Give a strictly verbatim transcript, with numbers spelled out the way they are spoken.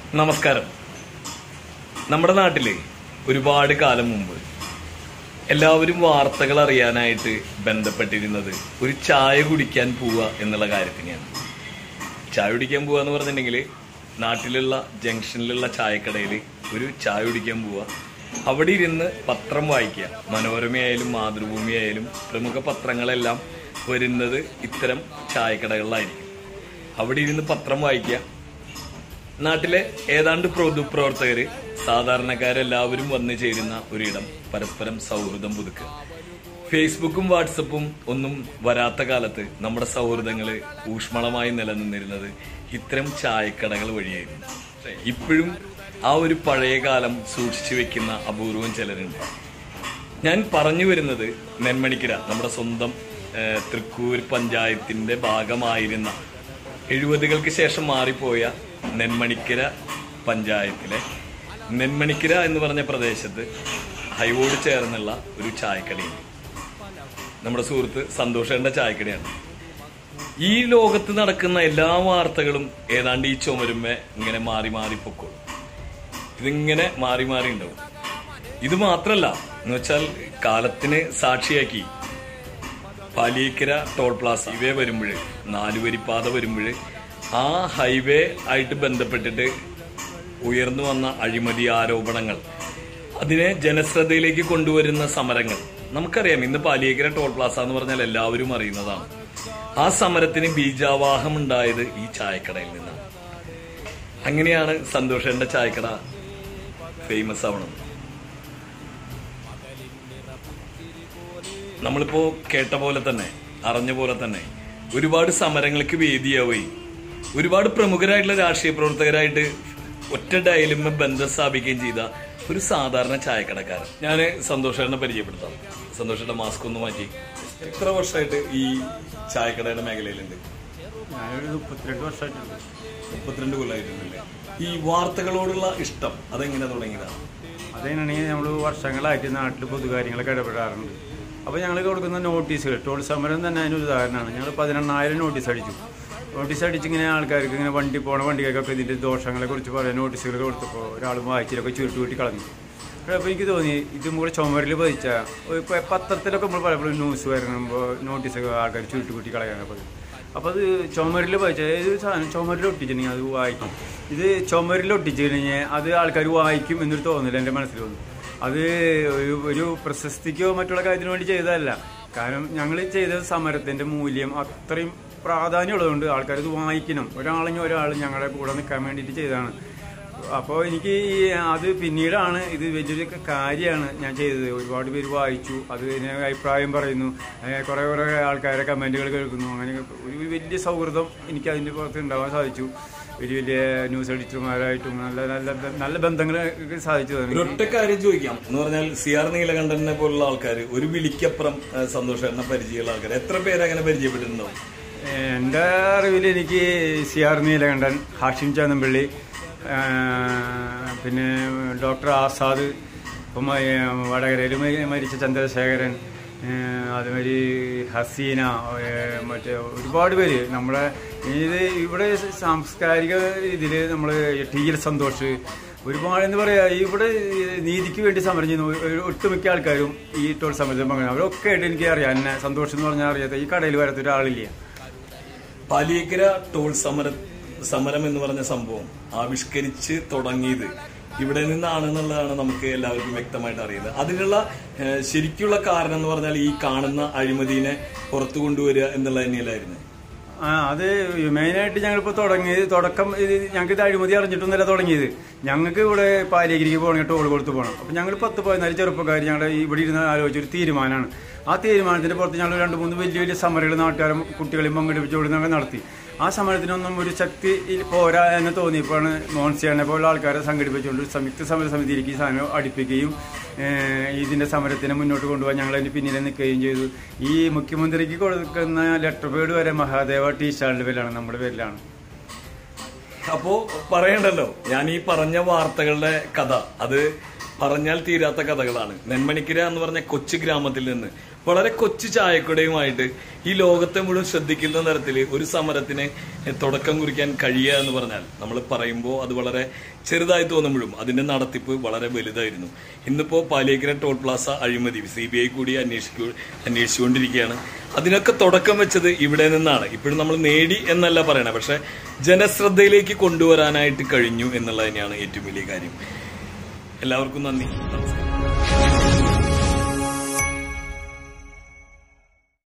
നമസ്കാരം. നമ്മുടെ നാട്ടില് ഒരുപാട് കാലം മുമ്പ് എല്ലാവരും വാർത്തകൾ അറിയാനായിട്ട് ബന്ധപ്പെട്ടിരുന്നത് ഒരു ചായ കുടിക്കാൻ പോവുക എന്നുള്ള കാര്യത്തിനെയാണ്. ചായ കുടിക്കാൻ പോവുക എന്ന് പറഞ്ഞിട്ടുണ്ടെങ്കിൽ നാട്ടിലുള്ള ജംഗ്ഷനിലുള്ള ചായക്കടയിൽ ഒരു ചായ കുടിക്കാൻ പോവുക, അവിടെ ഇരുന്ന് പത്രം വായിക്കുക. മനോരമയായാലും മാതൃഭൂമിയായാലും പ്രമുഖ പത്രങ്ങളെല്ലാം വരുന്നത് ഇത്തരം ചായക്കടകളിലായിരിക്കും. അവിടെ ഇരുന്ന് പത്രം വായിക്കുക. നാട്ടിലെ ഏതാണ്ട് പൊതുപ്രവർത്തകര് സാധാരണക്കാരെല്ലാവരും വന്നു ചേരുന്ന ഒരിടം, പരസ്പരം സൗഹൃദം പുതുക്കുക. ഫേസ്ബുക്കും വാട്സപ്പും ഒന്നും വരാത്ത കാലത്ത് നമ്മുടെ സൗഹൃദങ്ങള് ഊഷ്മളമായി നിലനിന്നിരുന്നത് ഇത്തരം ചായക്കടകൾ വഴിയായിരുന്നു. ഇപ്പോഴും ആ ഒരു പഴയ കാലം സൂക്ഷിച്ചു വെക്കുന്ന അപൂർവം ചിലരുണ്ട്. ഞാൻ പറഞ്ഞു വരുന്നത് നെന്മണിക്കര, നമ്മുടെ സ്വന്തം തൃക്കൂർ പഞ്ചായത്തിന്റെ ഭാഗമായിരുന്ന എഴുപതുകൾക്ക് ശേഷം മാറിപ്പോയ നെന്മണിക്കര പഞ്ചായത്തിലെ നെന്മണിക്കര എന്ന് പറഞ്ഞ പ്രദേശത്ത് ഹൈവോട് ചേർന്നുള്ള ഒരു ചായക്കടയുണ്ട്. നമ്മുടെ സുഹൃത്ത് സന്തോഷേണ്ട ചായക്കടയാണ്. ഈ ലോകത്ത് നടക്കുന്ന എല്ലാ വാർത്തകളും ഏതാണ്ട് ഈ ചുമരുമ്മേ ഇങ്ങനെ മാറി മാറി പൊക്കോളും. ഇതിങ്ങനെ മാറി മാറി ഉണ്ടാവും. ഇത് മാത്രല്ല എന്ന് വെച്ചാൽ കാലത്തിന് സാക്ഷിയാക്കി പാലിയേക്കര ടോൾ പ്ലാസ ഹൈവേ വരുമ്പോൾ, നാലുവരിപ്പാത വരുമ്പോൾ ആ ഹൈവേ ആയിട്ട് ബന്ധപ്പെട്ടിട്ട് ഉയർന്നു വന്ന അഴിമതി ആരോപണങ്ങൾ, അതിനെ ജനശ്രദ്ധയിലേക്ക് കൊണ്ടുവരുന്ന സമരങ്ങൾ നമുക്കറിയാം. ഇന്ന് പാലിയേക്കര ടോൾ പ്ലാസ എന്ന് പറഞ്ഞാൽ എല്ലാവരും അറിയുന്നതാണ്. ആ സമരത്തിന് ബീജാവാഹം ഉണ്ടായത് ഈ ചായക്കടയിൽ നിന്നാണ്. അങ്ങനെയാണ് സന്തോഷേണ്ട ചായക്കട ഫേമസ് ആവണത്. നമ്മളിപ്പോ കേട്ട പോലെ തന്നെ, അറിഞ്ഞ പോലെ തന്നെ ഒരുപാട് സമരങ്ങൾക്ക് വേദിയാവുകയും ഒരുപാട് പ്രമുഖരായിട്ടുള്ള രാഷ്ട്രീയ പ്രവർത്തകരായിട്ട് ഒറ്റ ഡയലുമ ബന്ധം സ്ഥാപിക്കുകയും ചെയ്ത ഒരു സാധാരണ ചായക്കടക്കാരൻ ഞാൻ സന്തോഷേട്ടനെ പരിചയപ്പെടുത്താം. സന്തോഷേട്ട മാസ്ക് ഒന്ന് മാറ്റി. എത്ര വർഷമായിട്ട് ഈ ചായക്കടയുടെ മേഖലയിലുണ്ട്? ഞാനൊരു മുപ്പത്തിരണ്ട് വർഷമായിട്ടുണ്ട്. മുപ്പത്തിരണ്ട് കൊല്ലമായിട്ടുണ്ടല്ലേ. ഈ വാർത്തകളോടുള്ള ഇഷ്ടം അതെങ്ങനെ തുടങ്ങിയതാണ്? അതെങ്ങനെയാണെങ്കിൽ നമ്മൾ വർഷങ്ങളായിട്ട് നാട്ടിൽ പൊതുകാര്യങ്ങളൊക്കെ ഇടപെടാറുണ്ട്. അപ്പോൾ ഞങ്ങൾ കൊടുക്കുന്ന നോട്ടീസുകൾ, ടോൾ സമരം തന്നെ അതിനൊരു ഉദാഹരണമാണ്. ഞങ്ങൾ പതിനെണ്ണായിരം നോട്ടീസ് അടിച്ചു. നോട്ടീസ് അടിച്ചിങ്ങനെ ആൾക്കാർക്ക് ഇങ്ങനെ വണ്ടി പോണ വണ്ടികൾക്കൊക്കെ ഇതിൻ്റെ ദോഷങ്ങളെ കുറിച്ച് പറയാൻ നോട്ടീസുകൾ കൊടുത്തപ്പോൾ ഒരാൾ വായിച്ചിലൊക്കെ ചുരുട്ട് കൂട്ടി കളഞ്ഞു. അപ്പോൾ എനിക്ക് തോന്നി ഇതും കൂടെ ചുമരിൽ പതിച്ച ഇപ്പോൾ പത്രത്തിലൊക്കെ നമ്മൾ പലപ്പോഴും ന്യൂസ് വരുമ്പോൾ നോട്ടീസൊക്കെ ആൾക്കാർ ചുരുട്ട് കൂട്ടി കളയാനപ്പോൾ അപ്പോൾ അത് ചുമരിൽ പതിച്ച ഏത് സാധനം ചുമരിൽ ഒട്ടിച്ചിട്ടുണ്ടെങ്കിൽ അത് വായിക്കും. ഇത് ചുമരിൽ ഒട്ടിച്ചു കഴിഞ്ഞാൽ അത് ആൾക്കാർ വായിക്കും എന്നൊരു തോന്നില്ല എൻ്റെ മനസ്സിൽ വന്നു. അത് ഒരു ഒരു പ്രശസ്തിക്കോ മറ്റുള്ള കാര്യത്തിന് വേണ്ടി ചെയ്തതല്ല. കാരണം ഞങ്ങൾ ചെയ്ത സമരത്തിൻ്റെ മൂല്യം അത്രയും പ്രാധാന്യമുള്ളതുകൊണ്ട് ആൾക്കാർ ഇത് വായിക്കണം. ഒരാളെങ്കിൽ ഒരാൾ ഞങ്ങളുടെ കൂടെ നിൽക്കാൻ വേണ്ടിയിട്ട് ചെയ്തതാണ്. അപ്പോൾ എനിക്ക് ഈ അത് പിന്നീടാണ് ഇത് വലിയൊരു കാര്യമാണ് ഞാൻ ചെയ്തത്. ഒരുപാട് പേര് വായിച്ചു, അത് അഭിപ്രായം പറയുന്നു, കുറേ കുറേ ആൾക്കാരെ കമൻറ്റുകൾ കേൾക്കുന്നു. അങ്ങനെ ഒരു വലിയ സൗഹൃദം എനിക്ക് അതിൻ്റെ പുറത്ത് ഉണ്ടാവാൻ സാധിച്ചു. വലിയ വലിയ ന്യൂസ് എഡിറ്റർമാരായിട്ടും നല്ല നല്ല നല്ല ബന്ധങ്ങൾ സാധിച്ചു. ഒറ്റ കാര്യം ചോദിക്കാം എന്ന് പറഞ്ഞാൽ സി ആർ നീലകണ്ഠനെ പോലുള്ള ആൾക്കാർ, ഒരു വിളിക്കപ്പുറം സന്തോഷേട്ടനെ പരിചയമുള്ള ആൾക്കാർ എത്ര പേര് അങ്ങനെ പരിചയപ്പെട്ടിട്ടുണ്ടാവും? എൻ്റെ അറിവിൽ എനിക്ക് സി ആർ നീലകണ്ഠൻ, ഹാഷിം ചാന്നമ്പള്ളി, പിന്നെ ഡോക്ടർ ആസാദ്, ഇപ്പം വടകരയിൽ മരിച്ച ചന്ദ്രശേഖരൻ, അതുമാതിരി ഹസീന, മറ്റേ ഒരുപാട് പേര് നമ്മുടെ ഇത് ഇവിടെ സാംസ്കാരിക ഇതിൽ നമ്മൾ ടി എൽ സന്തോഷ്, ഒരുപാട് എന്ന് പറയാ ഇവിടെ നീതിക്ക് വേണ്ടി സമരം ചെയ്യുന്ന ഒട്ടുമിക്ക ആൾക്കാരും ഈ ടോൾ സമരത്തിൽ പങ്കെടുക്കും. അവരൊക്കെ ആയിട്ട് എനിക്ക് അറിയാം. എന്നെ സന്തോഷം എന്ന് പറഞ്ഞാൽ അറിയാത്ത ഈ കടയിൽ വരാത്ത ഒരാളില്ല. പാലിയേക്കര ടോൾ സമര സമരം എന്ന് പറഞ്ഞ സംഭവം ആവിഷ്കരിച്ച് തുടങ്ങിയത് ഇവിടെ നിന്നാണെന്നുള്ളതാണ് നമുക്ക് എല്ലാവർക്കും വ്യക്തമായിട്ട് അറിയുന്നത്. അതിനുള്ള ശരിക്കുള്ള കാരണം എന്ന് പറഞ്ഞാൽ ഈ കാണുന്ന അഴിമതിനെ പുറത്തു കൊണ്ടുവരിക എന്നുള്ള തന്നെയല്ലായിരുന്നു. ആ അത് മെയിനായിട്ട് ഞങ്ങളിപ്പോൾ തുടങ്ങിയത് തുടക്കം ഇത് ഞങ്ങൾക്ക് ഇത് അഴിമതി അറിഞ്ഞിട്ടൊന്നുമല്ല തുടങ്ങിയത്. ഞങ്ങൾക്ക് ഇവിടെ പാലിയേക്കരിക്ക് പോകണമെങ്കിൽ ടോൾ കൊടുത്ത് പോകണം. അപ്പം ഞങ്ങൾ പത്ത് പതിനാല് ചെറുപ്പക്കാർ ഞങ്ങളുടെ ഇവിടെ ഇരുന്ന് ആലോചിച്ചൊരു തീരുമാനമാണ്. ആ തീരുമാനത്തിന്റെ പുറത്ത് ഞങ്ങൾ രണ്ട് മൂന്ന് വലിയ വലിയ സമരങ്ങൾ നാട്ടുകാരും കുട്ടികളെയും പങ്കെടുപ്പിച്ചുകൊണ്ട് ഞങ്ങൾ നടത്തി. ആ സമരത്തിനൊന്നും ഒരു ശക്തി പോരാ എന്ന് തോന്നിയപ്പോഴാണ് മോൺസിയാനെ പോലുള്ള ആൾക്കാരെ സംഘടിപ്പിച്ചുകൊണ്ട് സംയുക്ത സമര സമിതിയിലേക്ക് ഈ സാധനം അടുപ്പിക്കുകയും ഇതിന്റെ സമരത്തിനെ മുന്നോട്ട് കൊണ്ടുപോകാൻ ഞങ്ങൾ അതിന് പിന്നിൽ നിൽക്കുകയും ചെയ്തു. ഈ മുഖ്യമന്ത്രിക്ക് കൊടുക്കുന്ന ലെറ്റർ പേഡ് വരെ മഹാദേവ ടീ സ്റ്റാളിന്റെ പേരിലാണ്, നമ്മുടെ പേരിലാണ്. അപ്പോ പറയണ്ടല്ലോ, ഞാൻ ഈ പറഞ്ഞ വാർത്തകളുടെ കഥ അത് പറഞ്ഞാൽ തീരാത്ത കഥകളാണ്. നെന്മണിക്കര എന്ന് പറഞ്ഞ കൊച്ചു ഗ്രാമത്തിൽ നിന്ന് വളരെ കൊച്ചു ചായക്കടയുമായിട്ട് ഈ ലോകത്തെ മുഴുവൻ ശ്രദ്ധിക്കുന്ന തരത്തിൽ ഒരു സമരത്തിന് തുടക്കം കുറിക്കാൻ കഴിയുക എന്ന് പറഞ്ഞാൽ നമ്മൾ പറയുമ്പോൾ അത് വളരെ ചെറുതായി തോന്നുമ്പോഴും അതിന്റെ നടത്തിപ്പ് വളരെ വലുതായിരുന്നു. ഇന്നിപ്പോ പാലിയേക്കര ടോൾ പ്ലാസ അഴിമതി സി ബി ഐ കൂടി അന്വേഷിക്കൂ അന്വേഷിച്ചുകൊണ്ടിരിക്കുകയാണ്. അതിനൊക്കെ തുടക്കം വെച്ചത് ഇവിടെ നിന്നാണ്. ഇപ്പോഴും നമ്മൾ നേടി എന്നല്ല പറയണേ, പക്ഷെ ജനശ്രദ്ധയിലേക്ക് കൊണ്ടുവരാനായിട്ട് കഴിഞ്ഞു എന്നുള്ളത് തന്നെയാണ് ഏറ്റവും വലിയ കാര്യം. എല്ലാവർക്കും നന്ദി, നമസ്കാരം.